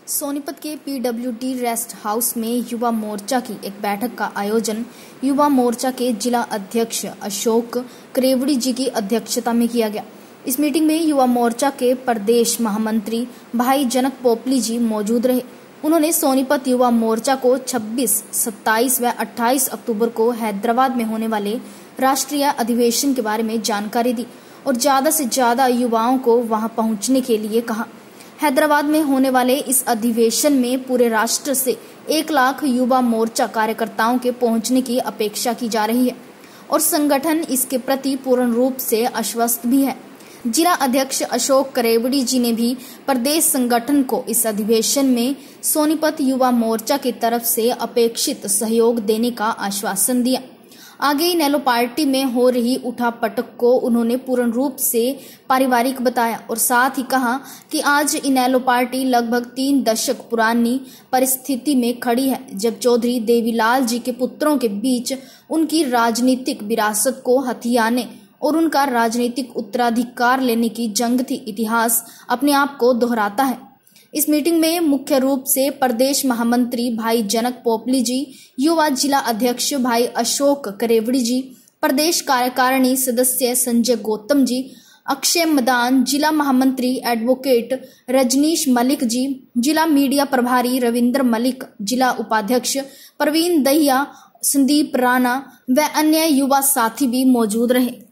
सोनीपत के PWD rest house में युवा मोर्चा की एक बैठक का आयोजन युवा मोर्चा के जिला अध्यक्ष अशोक करेवड़ी जी की अध्यक्षता में किया गया। इस मीटिंग में युवा मोर्चा के प्रदेश महामंत्री भाई जनक पोपली जी मौजूद रहे। उन्होंने सोनीपत युवा मोर्चा को 26, 27 व 28 अक्टूबर को हैदराबाद में होने वाले राष्ट्रीय अधिवेशन के बारे में जानकारी दी और ज्यादा से ज्यादा युवाओं को वहां पहुंचने के लिए कहा। हैदराबाद में होने वाले इस अधिवेशन में पूरे राष्ट्र से 1 लाख युवा मोर्चा कार्यकर्ताओं के पहुंचने की अपेक्षा की जा रही है और संगठन इसके प्रति पूर्ण रूप से आश्वस्त भी है। जिला अध्यक्ष अशोक करेवड़ी जी ने भी प्रदेश संगठन को इस अधिवेशन में सोनीपत युवा मोर्चा की तरफ से अपेक्षित सहयोग देने का आश्वासन दिया। आगे इनेलो पार्टी में हो रही उठापटक को उन्होंने पूर्ण रूप से पारिवारिक बताया और साथ ही कहा कि आज इनेलो पार्टी लगभग 3 दशक पुरानी परिस्थिति में खड़ी है, जब चौधरी देवीलाल जी के पुत्रों के बीच उनकी राजनीतिक विरासत को हथियाने और उनका राजनीतिक उत्तराधिकार लेने की जंग थी। इतिहास अपने आप को दोहराता है। इस मीटिंग में मुख्य रूप से प्रदेश महामंत्री भाई जनक पोपली जी, युवा जिला अध्यक्ष भाई अशोक करेवड़ी जी, प्रदेश कार्यकारिणी सदस्य संजय गौतम जी, अक्षय मदान, जिला महामंत्री एडवोकेट रजनीश मलिक जी, जिला मीडिया प्रभारी रविंद्र मलिक, जिला उपाध्यक्ष प्रवीण दहिया, संदीप राणा व अन्य युवा साथी भी मौजूद रहे।